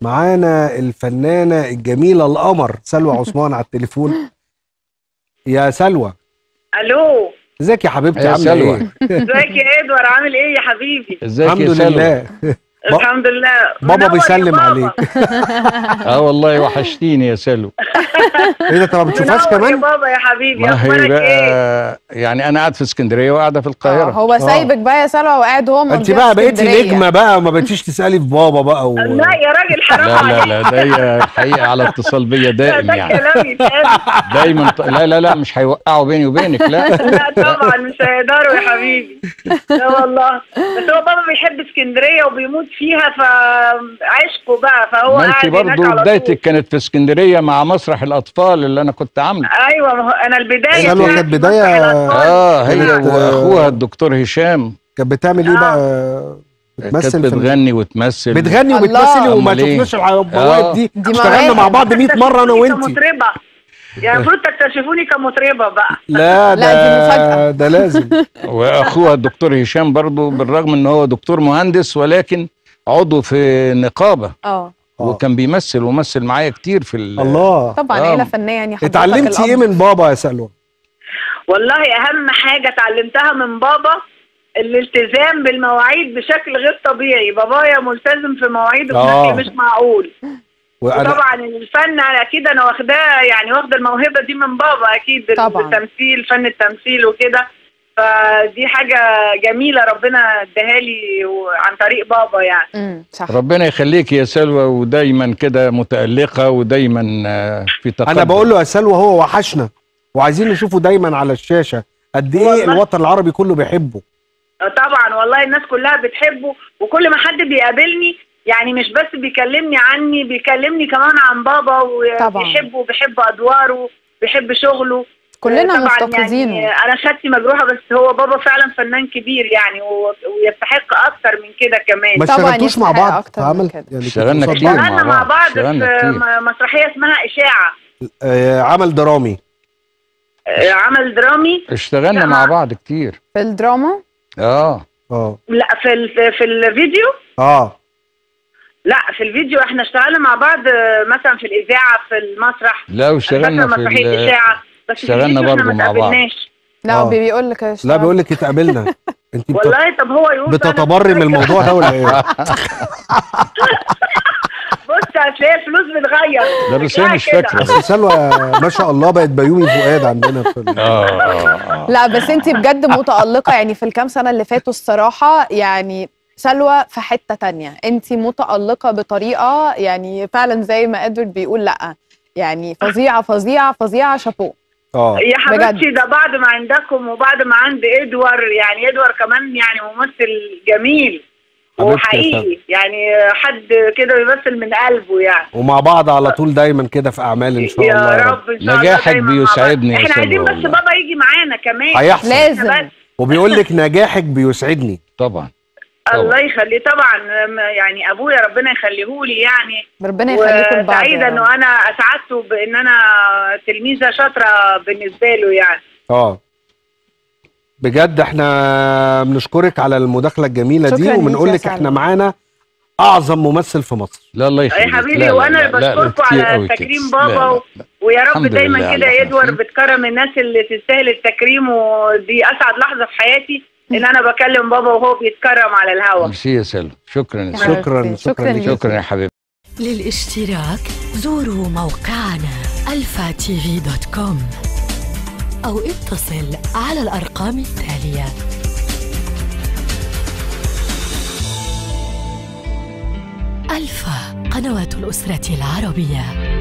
معانا الفنانة الجميلة القمر سلوى عثمان على التليفون. يا سلوى. الو. ازيك يا حبيبتي؟ يا عاملة سلوى. ايه؟ ازيك يا ادوار، عامل ايه يا حبيبي؟ ازيك يا الحمد سلوى؟ لله. الحمد لله. بابا منور يا بيسلم بابا. عليك. والله وحشتيني يا سلوى. ايه ده، انت ما بتشوفهاش منور يا كمان؟ بابا يا حبيبي، ما هي اخبارك ايه؟ بقى يعني انا قاعد في اسكندريه وقاعده في القاهره. هو سايبك بقى يا سلوى وقاعد هو انت بقى بقيتي نجمة بقى وما بقيتيش تسألي في بابا بقى لا يا راجل حرام لا عليك. لا ده هي حقيقه على اتصال بيا دائم ده يعني. كلام يتقال. دايما لا مش هيوقعوا بيني وبينك لا. لا طبعا مش هيقدروا يا حبيبي. لا والله، بس هو بابا بيحب اسكندريه وبيموت فيها فعشقه بقى، فهو ما انت قاعد هناك برضه على طول. بدايتك كانت في اسكندريه مع مسرح الاطفال اللي انا كنت عامله. ايوه، ما هو انا البدايه سلوى بتاعتي كانت بداية. مسرح الأطفال. هي كانت واخوها الدكتور هشام كانت بتعمل ايه بقى؟ كانت بتمثل في بتغني وتمثل. بتغني الله. وبتمثلي وما أمال إيه؟ شفناش البواب دي. دي اشتغلنا مواهب. مع بعض 100 مرة انا وانتي. كمطربه، يعني المفروض تكتشفوني كمطربه بقى. لا لا، دي مفاجأة. ده لازم. واخوها الدكتور هشام برضو بالرغم ان هو دكتور مهندس ولكن عضو في نقابه وكان بيمثل ومثل معايا كتير في الله. طبعا عيله فنيه يعني. اتعلمتي ايه من بابا يا سلوى؟ والله اهم حاجه اتعلمتها من بابا الالتزام بالمواعيد بشكل غير طبيعي. بابايا ملتزم في مواعيده بشكل مش معقول. وطبعا الفن اكيد انا واخداه، يعني واخده الموهبه دي من بابا اكيد. طبعا التمثيل، فن التمثيل وكده، فدي حاجه جميله ربنا اداها لي عن طريق بابا يعني. صح. ربنا يخليك يا سلوى، ودايما كده متألقة ودايما في تقدم. انا بقول له يا سلوى هو وحشنا وعايزين نشوفه دايما على الشاشة. قد ايه الوطن العربي كله بيحبه. طبعا والله الناس كلها بتحبه، وكل ما حد بيقابلني يعني مش بس بيكلمني عني، بيكلمني كمان عن بابا وبيحبه، بيحب ادواره، بيحب شغله. كلنا مفتقدينه. يعني انا خدتي مجروحه، بس هو بابا فعلا فنان كبير يعني، ويستحق اكتر من كده كمان. ما اشتغلتوش مع بعض في عمل؟ يعني اشتغلنا كتير مع بعض في مسرحيه اسمها اشاعه. عمل درامي. عمل درامي اشتغلنا مع بعض كتير في الدراما. لا في الفيديو. لا في الفيديو احنا اشتغلنا مع بعض، مثلا في الاذاعه، في المسرح. لا واشتغلنا في مسرحيه اشاعه، بس اشتغلنا برضه مع بعض. لا بيقول لك لا بيقول لك اتقابلنا. انت والله طب هو يقول بتتبري من الموضوع ده ولا ايه؟ بص هتلاقي الفلوس بتغير. لا بس هي مش فاكره. بس سلوى ما شاء الله بقت بيومي فؤاد عندنا في لا بس انت بجد متألقة يعني في الكام سنة اللي فاتوا الصراحة. يعني سلوى في حتة تانية، انت متألقة بطريقة يعني فعلا زي ما ادوارد بيقول. لا يعني فظيعة فظيعة فظيعة، شابوه. يا حبيبتي ده بعد ما عندكم وبعد ما عند ادوار، يعني ادوار كمان يعني ممثل جميل وحقيقي، يعني حد كده بيمثل من قلبه يعني. ومع بعض على طول دايما كده في اعمال ان شاء الله. يا رب ان شاء الله. نجاحك بيسعدني. احنا عايزين بس بابا يجي معانا كمان. هيحصل لازم. وبيقول لك نجاحك بيسعدني. طبعا الله يخليه. طبعا يعني ابويا ربنا يخليهولي يعني. ربنا يخليكم لبعض. وسعيده انه انا اسعدته بان انا تلميذه شاطره بالنسبه له يعني. بجد احنا بنشكرك على المداخله الجميله دي، وبنقول لك احنا معانا اعظم ممثل في مصر. لا الله يخليك يا حبيبي. وانا بشكركم على تكريم بابا. ويا رب دايما كده يا ادوار بتكرم الناس اللي تستاهل التكريم، ودي اسعد لحظه في حياتي ان انا بكلم بابا وهو بيتكرم على الهوا. ميرسي يا سلوى. شكرا يا سلوى. شكرا يا حبيبي. للاشتراك زوروا موقعنا alphatv.com أو اتصل على الأرقام التالية. ألفا، قنوات الأسرة العربية.